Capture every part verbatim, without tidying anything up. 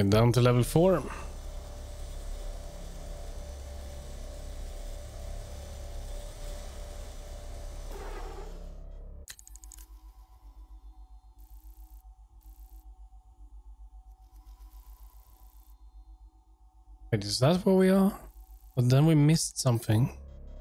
Okay, down to level four. Wait, is that where we are? But then we missed something.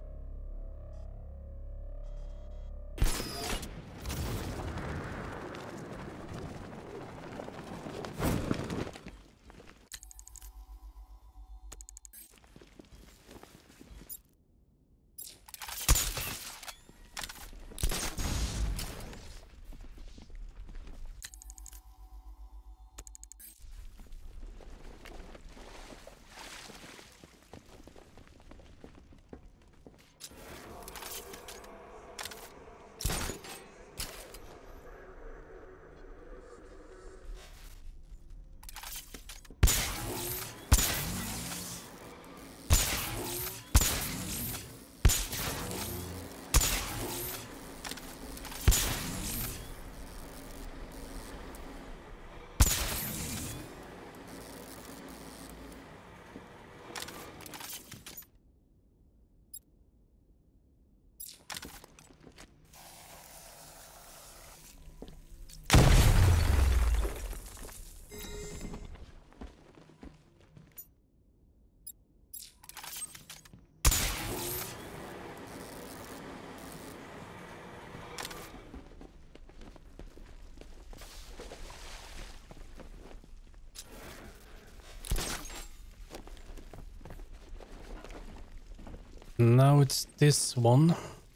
Now it's this one.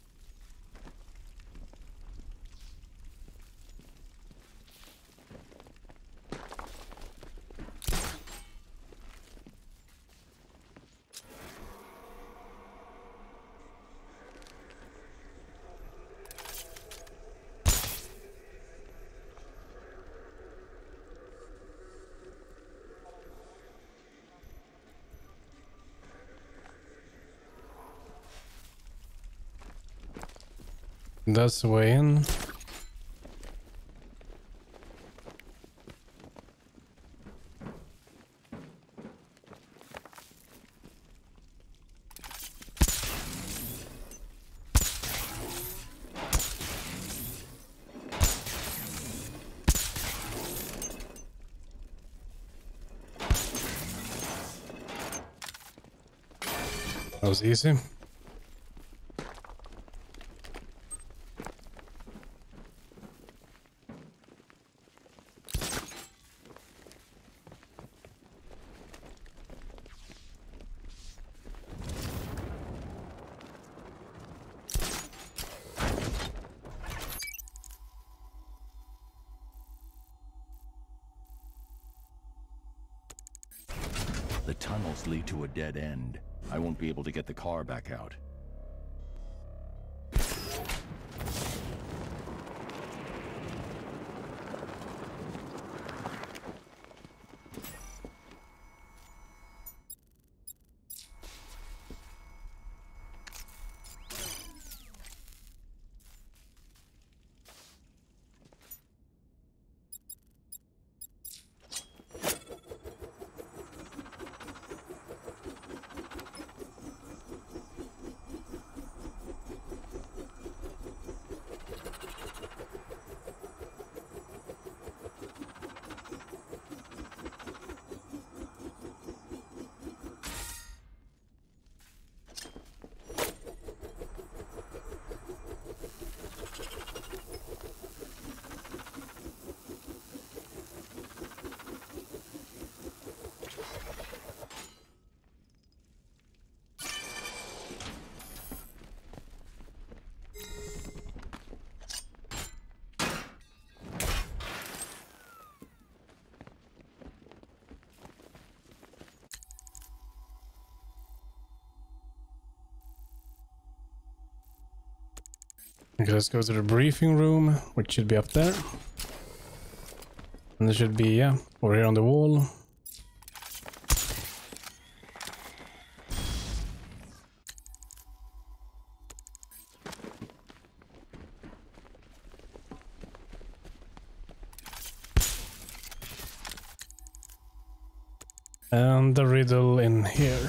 That's the way in. That was easy. The tunnels lead to a dead end. I won't be able to get the car back out. Okay, let's go to the briefing room, which should be up there. And there should be, yeah, over here on the wall. And the riddle in here.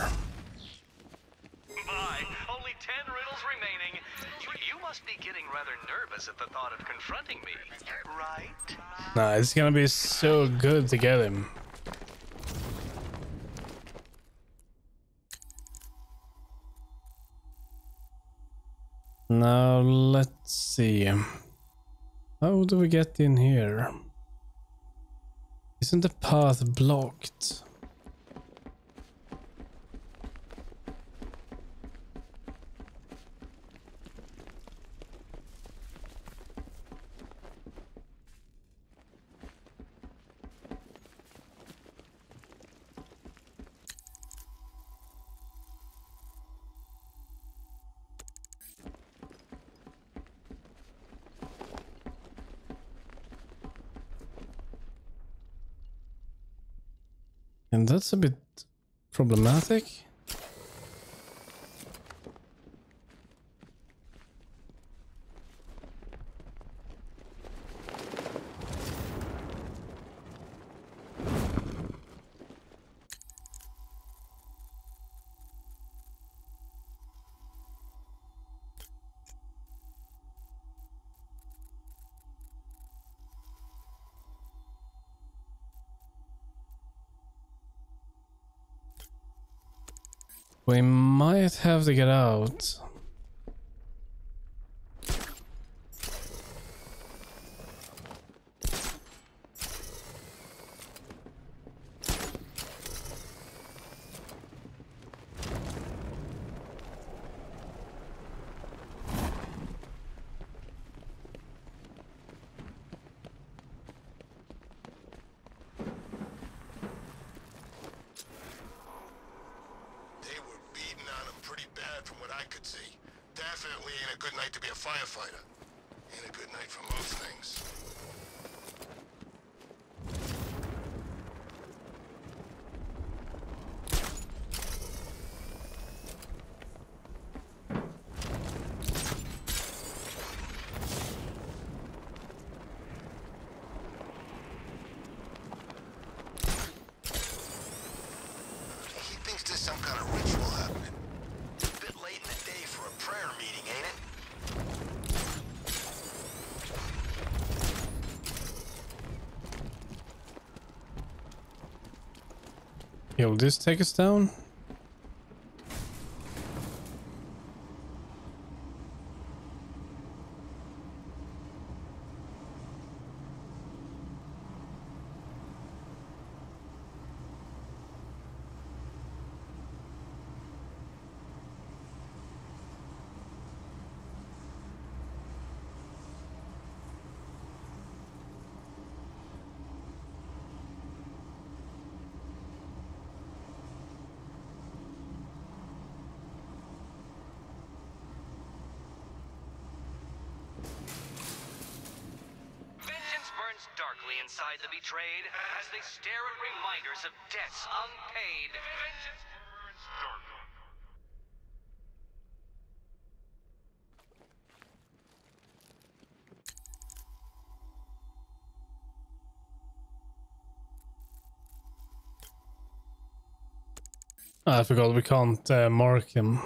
Bye. Only ten riddles remaining. You, you must be getting rather nervous at the thought of confronting me, right? Nah, it's gonna be so good to get him. Now let's see. How do we get in here? Isn't the path blocked? And that's a bit problematic. We might have to get out. From what I could see, definitely ain't a good night to be a firefighter. Ain't a good night for most things. He thinks there's some kind of ritual happening. Late in the day for a prayer meeting, ain't it? Yo, will this take us down? Darkly inside the betrayed as they stare at reminders of debts unpaid. Vengeance burns darkly. I forgot we can't uh, mark him.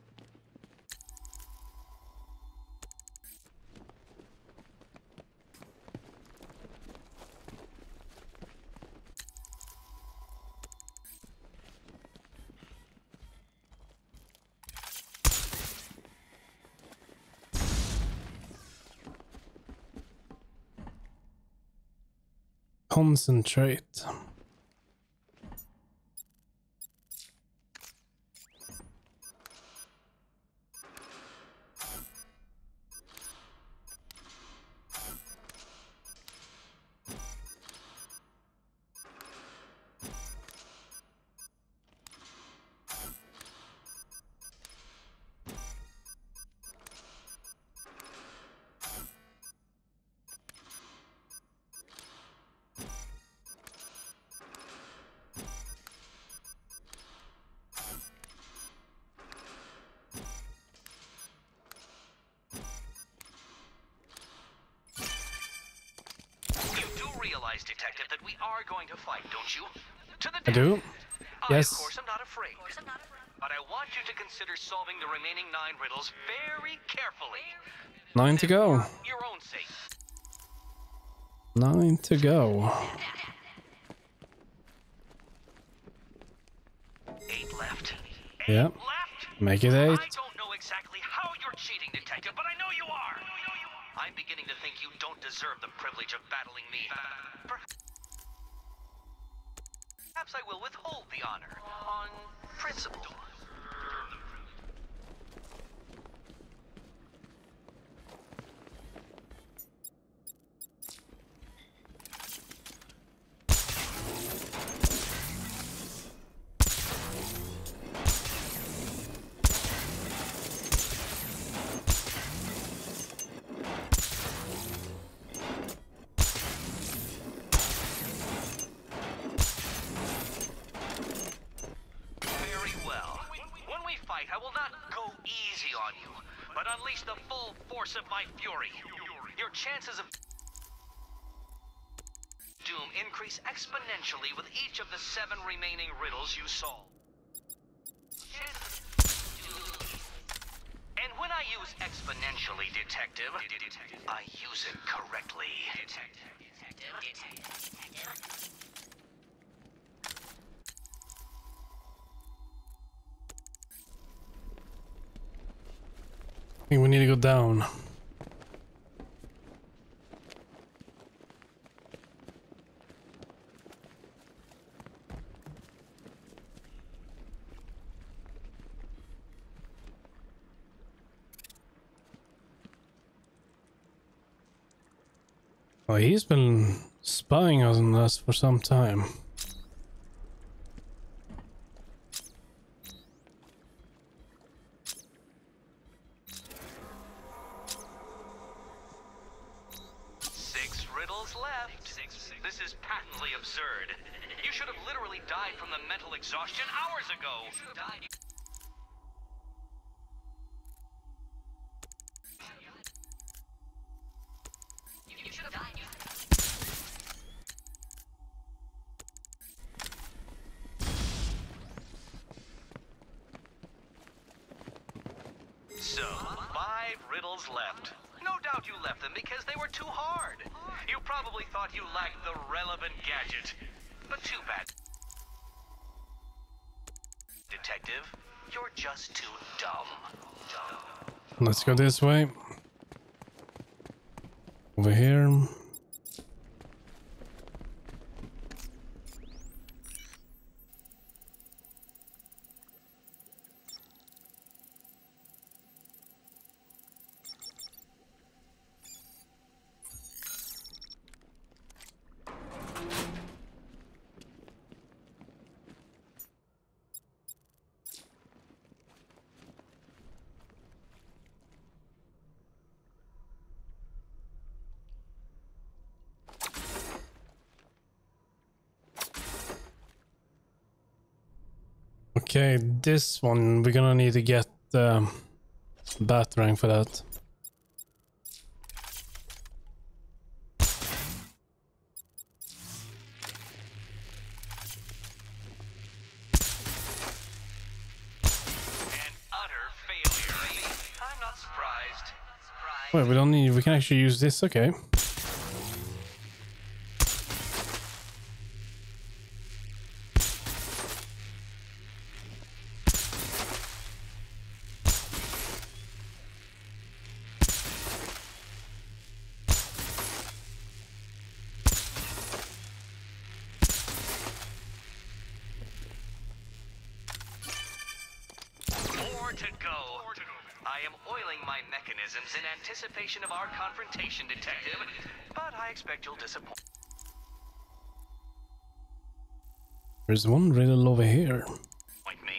Concentrate. Realize, Detective, that we are going to fight, don't you? To the I do. Yes. I, of course, am not afraid. But I want you to consider solving the remaining nine riddles very carefully. Nine to go. For your own sake. Nine to go. Eight left. Yeah. Eight left? Make it eight. I don't know exactly how you're cheating, Detective, but I know you are. I'm beginning to think you don't deserve the privilege of battling me. Perhaps I will withhold the honor on principle. I will not go easy on you, but unleash the full force of my fury. Your chances of doom increase exponentially with each of the seven remaining riddles you solve. And when I use exponentially, Detective, I use it correctly. I think we need to go down. Oh, he's been spying on us for some time. Six riddles left. This is patently absurd. You should have literally died from the mental exhaustion hours ago. You should have died. So, five riddles left. No doubt you left them because they were too hard. You probably thought you lacked the relevant gadget. But too bad. Detective, you're just too dumb. Dumb. Let's go this way. Over here. Okay, this one we're gonna need to get um, batarang for that. An utter failure. I'm not surprised. Surprised. Wait, we don't need. We can actually use this. Okay. To go. I am oiling my mechanisms in anticipation of our confrontation, Detective, but I expect you'll disappoint There's one riddle over here. me.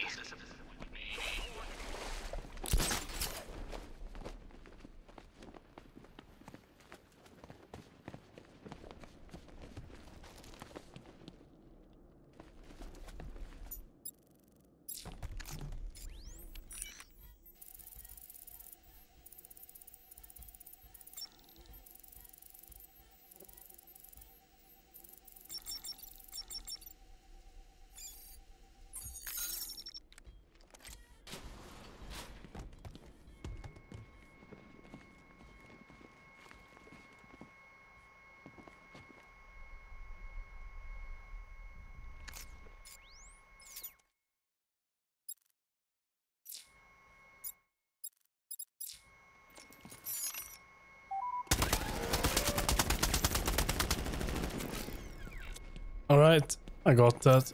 All right, I got that.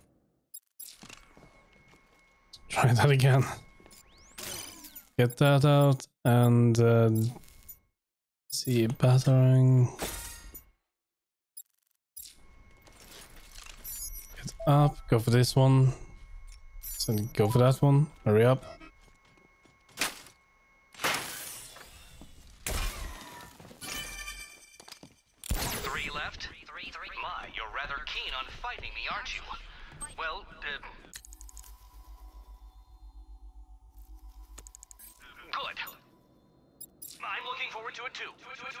Try that again. Get that out and uh, see battering. Get up. Go for this one. So go for that one. Hurry up. Three left? Three, three. My, you're rather keen on fighting me, aren't you? Well, uh... good. I'm looking forward to it too.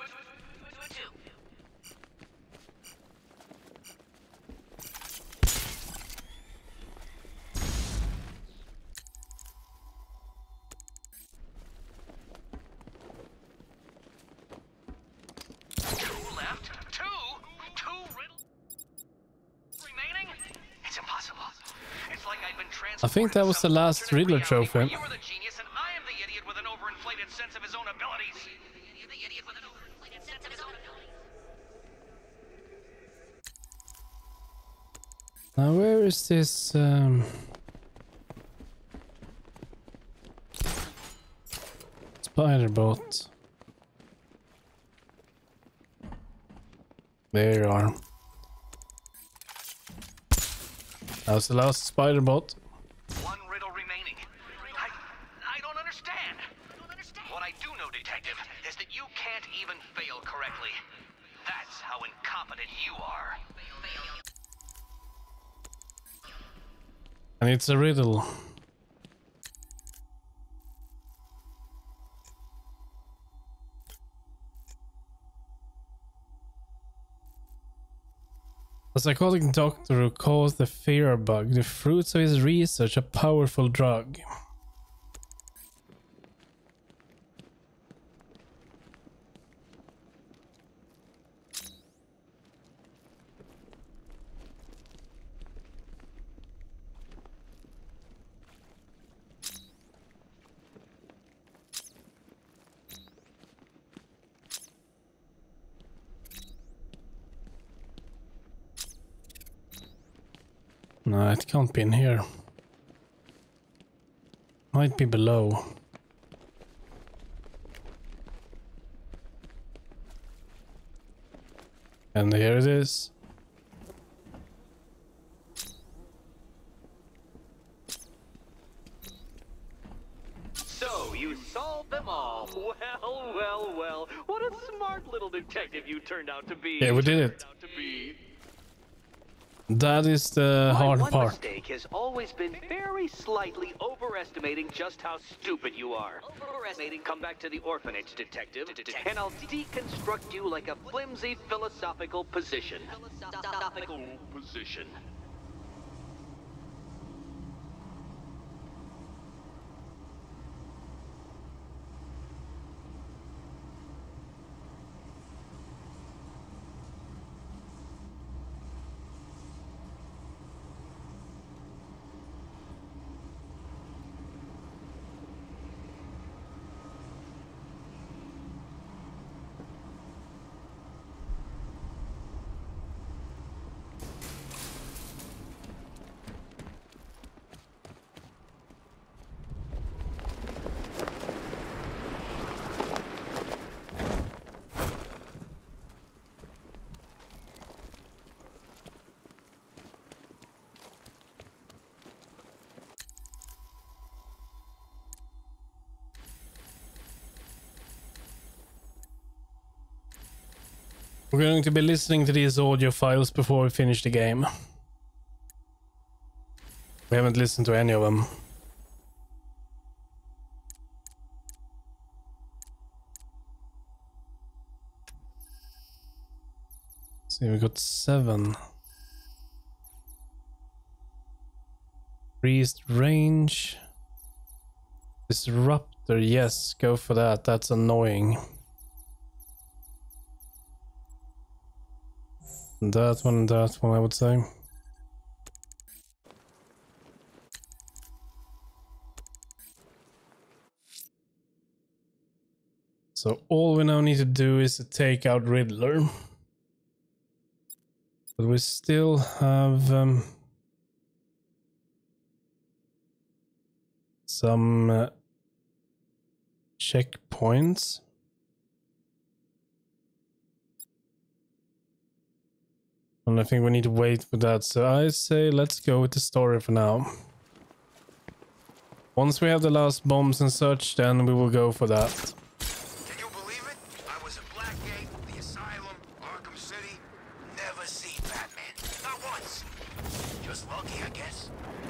Two left? Two? Two riddle remaining? It's impossible. It's like I've been transported. I think that was the last Riddler trophy. You were the genius and I am the idiot with an overinflated sense of his own abilities. The idiot with an overinflated sense of his own abilities. Now where is this um spider bot? There you are. That was the last spider bot. One riddle remaining. I, I don't understand. I don't understand. What I do know, Detective, is that you can't even fail correctly. That's how incompetent you are. And it's a riddle. A psychotic doctor who caused the fear bug, the fruits of his research, a powerful drug. No, it can't be in here. Might be below. And here it is. So, you solved them all. Well, well, well. What a smart little detective you turned out to be. Yeah, we did it. That is the hard My one part. mistake has always been very slightly overestimating just how stupid you are. Overestimating. Come back to the orphanage, detective, and I'll deconstruct you like a flimsy philosophical position. Philosophical position. We're going to be listening to these audio files before we finish the game. We haven't listened to any of them. See, we got seven. Increased range. Disruptor, yes, go for that. That's annoying. That one and that one, I would say. So all we now need to do is to take out Riddler. But we still have um, some uh, checkpoints. And I think we need to wait for that. So I say let's go with the story for now. Once we have the last bombs and such, then we will go for that. Can you believe it? I was at Blackgate, the Asylum, Arkham City. Never seen Batman. Not once. Just lucky, I guess.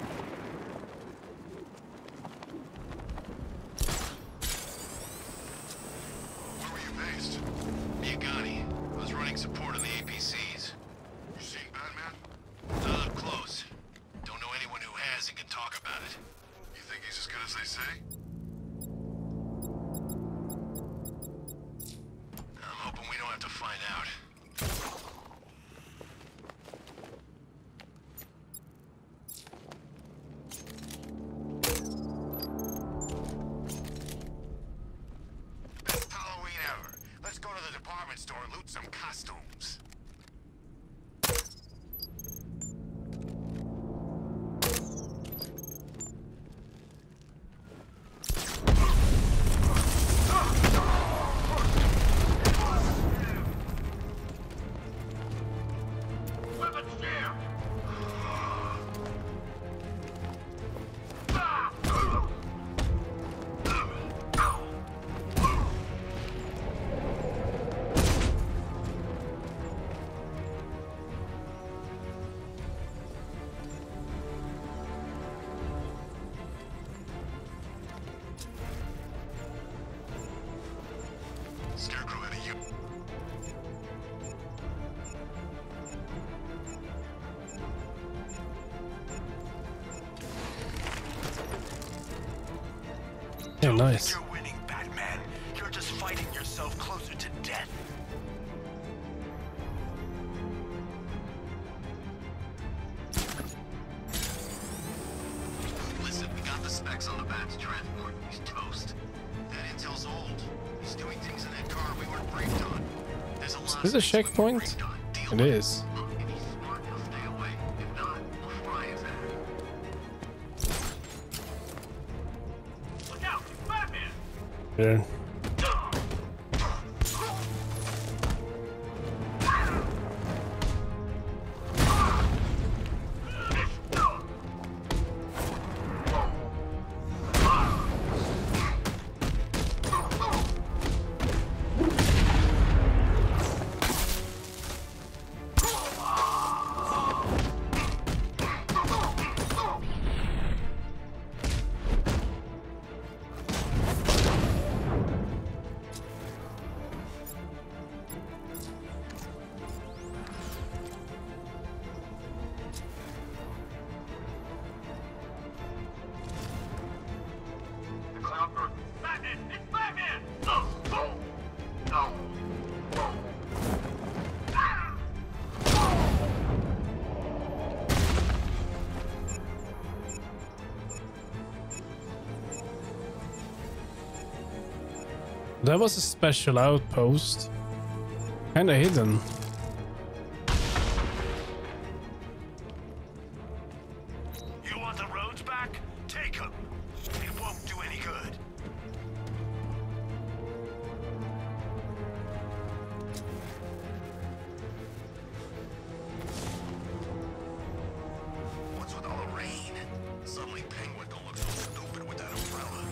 Where were you based? Miagani. I was running support on the A P Cs. You seen Batman? Not up close. Don't know anyone who has and can talk about it. You think he's as good as they say? I'm hoping we don't have to find out. Best Halloween ever. Let's go to the department store and loot some costumes. Scarecrow had a u- Yeah, nice. You're winning, Batman. You're just fighting yourself closer to death. Listen, we got the specs on the Bat's transport. He's toast. That intel's old. He's doing things in that car we weren't briefed on. There's a lot Is of this a things we weren't checkpoint? briefed on. Deal It with it. is. If he's smart, he'll stay away. If not, we'll fry his ass. Look out! It's Batman! There. Batman! It's Batman! No! No! No! That was a special outpost. Kinda hidden. You want the roads back? Take them. It won't do any good. What's with all the rain? Suddenly Penguin don't look so stupid with that umbrella.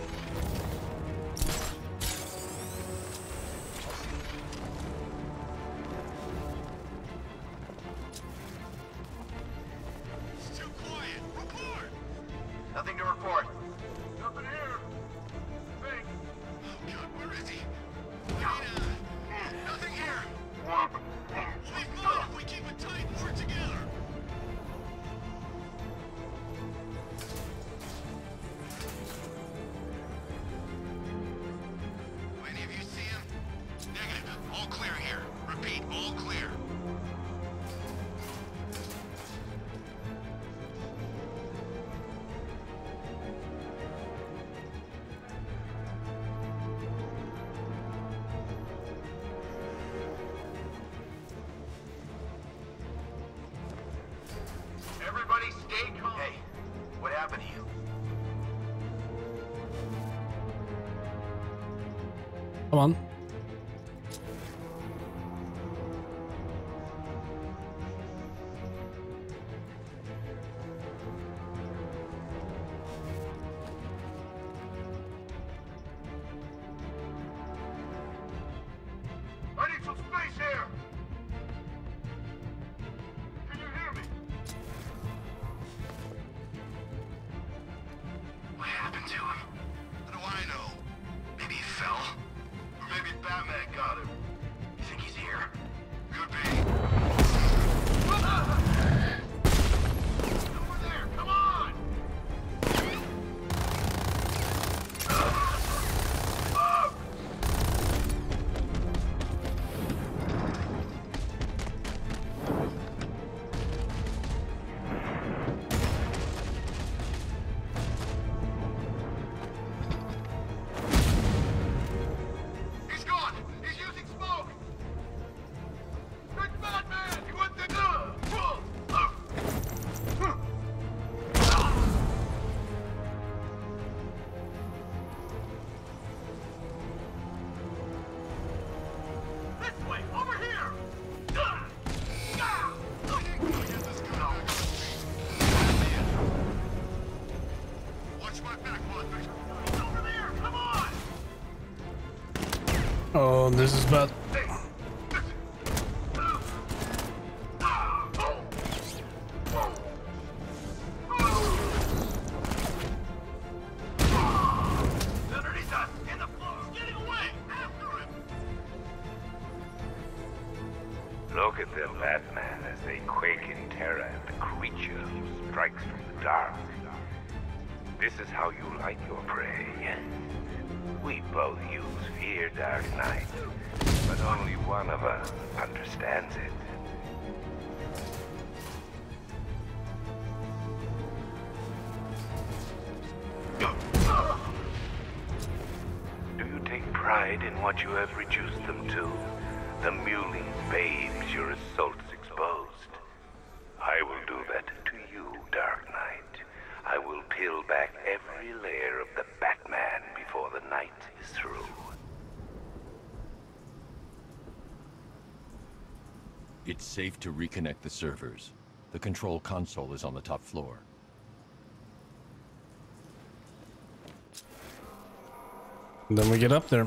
It's too quiet. Report! Nothing to report. Nothing here. Think. Oh God, where is he? We need, uh, nothing here. We'll be fine if we keep it tight and work together. Do any of you see him? Negative. All clear here. Repeat, all clear. Come on. I need some space here! Can you hear me? What happened to him? How do I know? Maybe he fell? Or maybe Batman got him. You think he's here? Could be. Over there, come on! He's gone! He's using smoke! It's Batman! He went to do! This way! Over here! Get this gun out. Watch my back, Monster. He's over there! Come on! Oh, this is bad. Hey! Underneath us! In the floor! Getting away! After him! Look at them, Batman, as they quake in terror at the creature who strikes from the dark. This is how you like your prey. We both use fear, Dark Knight, but only one of us understands it. Do you take pride in what you have reduced them to? The mewling babes your assaults exposed. I will do that to you, Dark Knight. I will peel back every layer of the Batman before the night is through. It's safe to reconnect the servers. The control console is on the top floor. Then we get up there.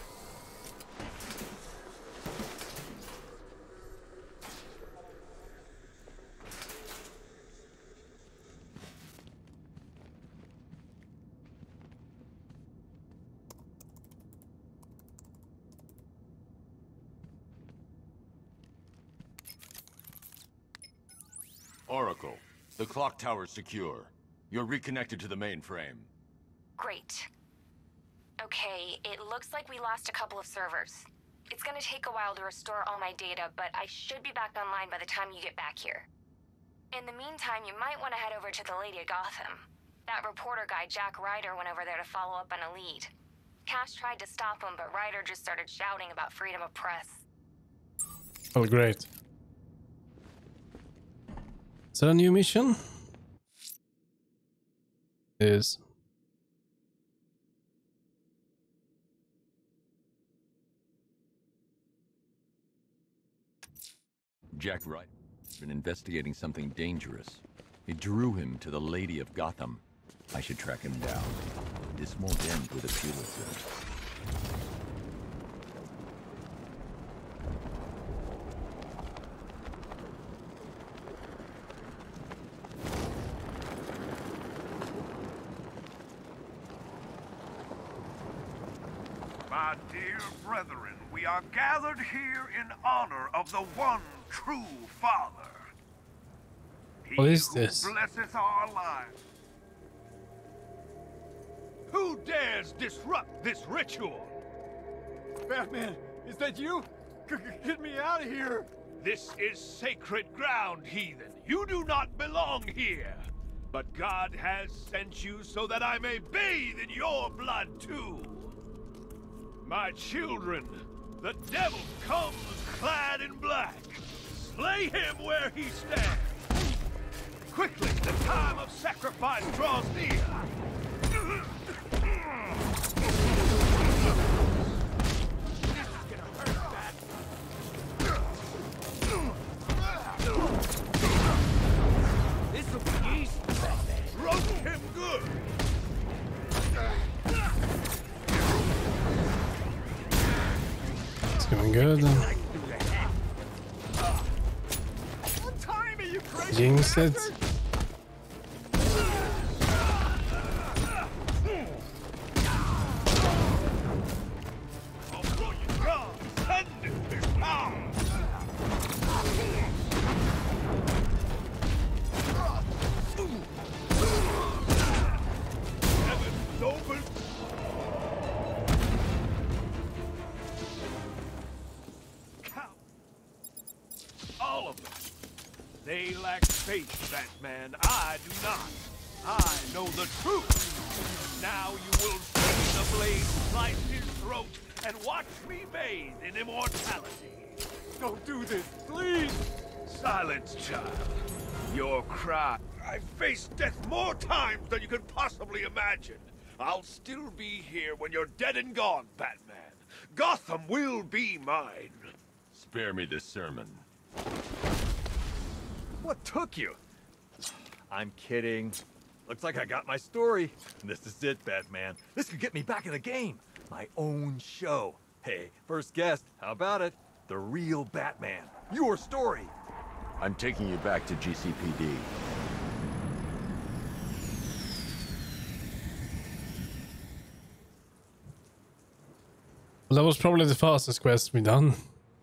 Oracle, the clock tower's secure. You're reconnected to the mainframe. Great. Okay, it looks like we lost a couple of servers. It's gonna take a while to restore all my data, but I should be back online by the time you get back here. In the meantime, you might want to head over to the Lady of Gotham. That reporter guy, Jack Ryder, went over there to follow up on a lead. Cash tried to stop him, but Ryder just started shouting about freedom of press. Oh, great. Is that a new mission? It is. Jack Wright has been investigating something dangerous. It drew him to the Lady of Gotham. I should track him down. This won't end with a Pulitzer. My dear brethren, we are gathered here in honor of the one true Father. He What is who this? blesseth our lives. Who dares disrupt this ritual? Batman, is that you? G get me out of here! This is sacred ground, heathen. You do not belong here. But God has sent you so that I may bathe in your blood too. My children, the devil comes clad in black. Slay him where he stands. Quickly, the time of sacrifice draws near. Looking good. Jinx it. All of them. They lack faith, Batman. I do not. I know the truth. Now you will see the blade slice his throat and watch me bathe in immortality. Don't do this, please! Silence, child. Your cry. I've faced death more times than you could possibly imagine. I'll still be here when you're dead and gone, Batman. Gotham will be mine. Spare me this sermon. What took you? I'm kidding. Looks like I got my story. This is it, Batman. This could get me back in the game. My own show. Hey, first guest, how about it? The real Batman. Your story. I'm taking you back to G C P D. Well, that was probably the fastest quest we done.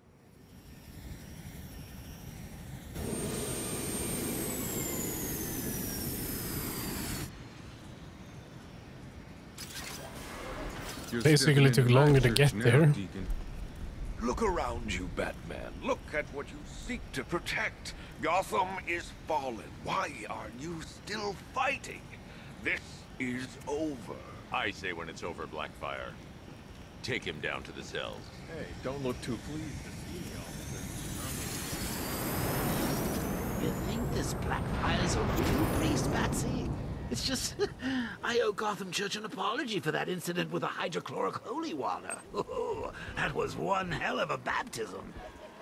Basically took longer to get there. Look around you, Batman. Look at what you seek to protect. Gotham is fallen. Why are you still fighting? This is over. I say when it's over, Blackfire. Take him down to the cells. Hey, don't look too pleased to see me, officer. You think this Blackfire's a real priest, Batsy? It's just, I owe Gotham Church an apology for that incident with the hydrochloric holy water. Oh, that was one hell of a baptism.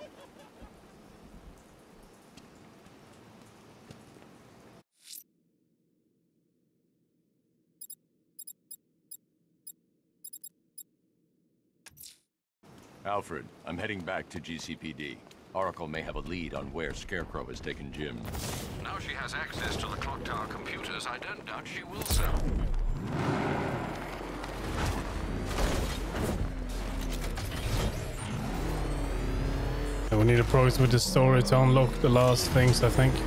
Alfred, I'm heading back to G C P D. Oracle may have a lead on where Scarecrow has taken Jim. Now she has access to the clock tower computers, I don't doubt she will so. We need to progress with the story to unlock the last things, I think.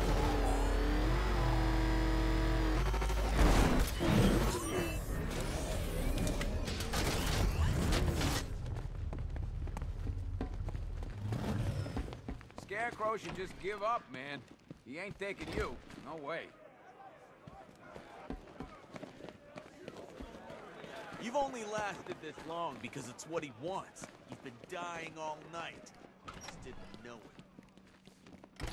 Scarecrow should just give up, man. He ain't taking you. No way. You've only lasted this long because it's what he wants. He's been dying all night. He just didn't know it.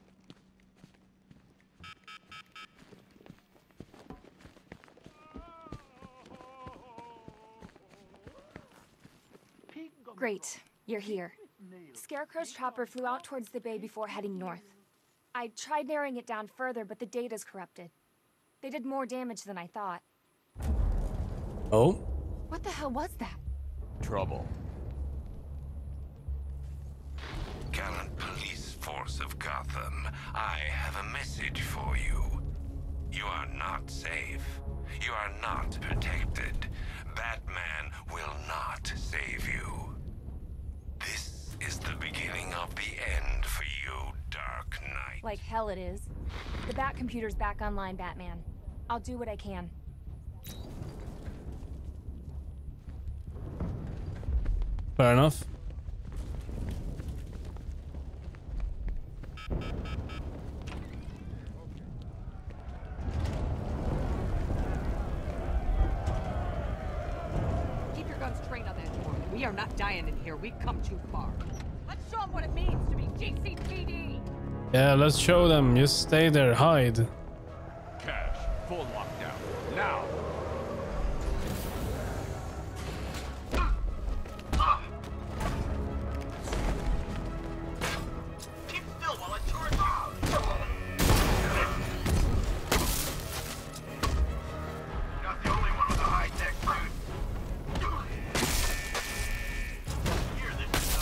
Great, you're here. Scarecrow's chopper flew out towards the bay before heading north. I tried narrowing it down further, but the data's corrupted. They did more damage than I thought. Oh? What the hell was that? Trouble. Gallant police force of Gotham, I have a message for you. You are not safe. You are not protected. Batman will not save you. This is the beginning of the end for you, Dark Knight. Like hell it is. The Bat computer's back online, Batman. I'll do what I can. Fair enough. Keep your guns trained on that door. We are not dying in here. We've come too far. Let's show them what it means to be G C P D. Yeah, let's show them. Just stay there, hide. Cash, full lockdown. Now! Keep still while I charge you! You're not the only one with a high-tech suit. Here, this is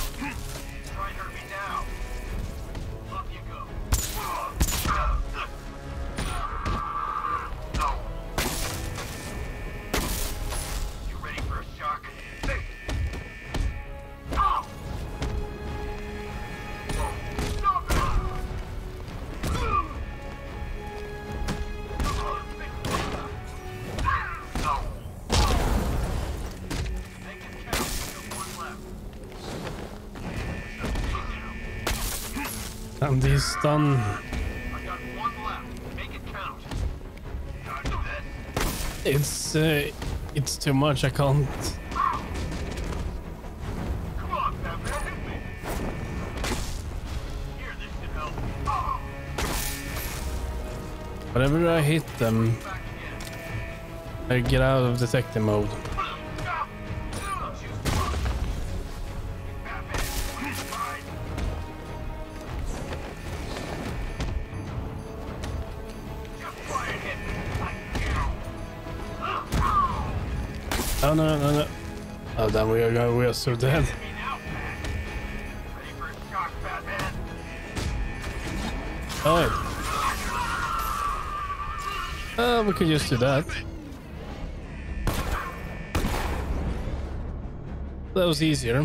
And he's done. I got one left. Make it count. Dodge this. It's uh, it's too much. I can't. Come on, Batman, hit me. Here, this can help. Whenever I hit them, I get out of detective mode. Oh no no no! Oh damn, we are we are so dead. Oh. Uh, we could just do that. That was easier.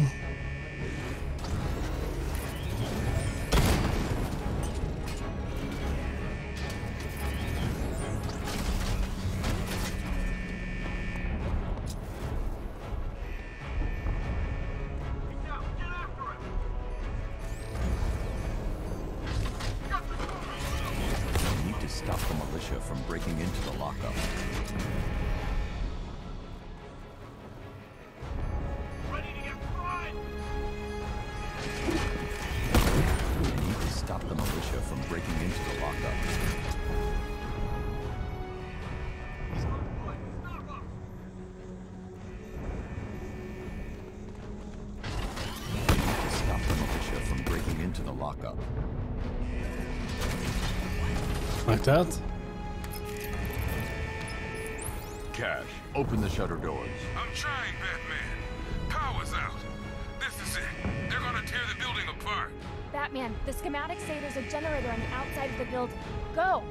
Like that? Cash, open the shutter doors. I'm trying, Batman. Power's out. This is it. They're gonna tear the building apart. Batman, the schematics say there's a generator on the outside of the building. Go!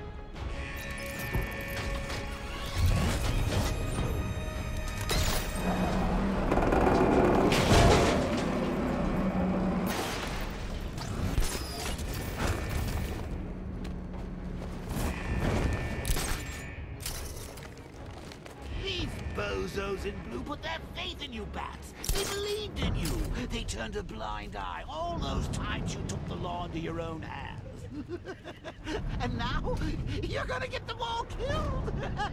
Bozos in blue put their faith in you, Bats. They believed in you. They turned a blind eye all those times you took the law into your own hands. And now, you're gonna get them all killed.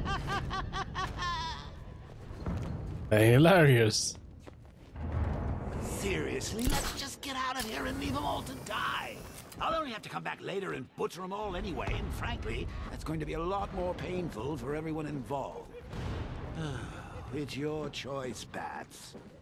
Hilarious. Seriously, let's just get out of here and leave them all to die. I'll only have to come back later and butcher them all anyway, and frankly, that's going to be a lot more painful for everyone involved. It's your choice, Bats.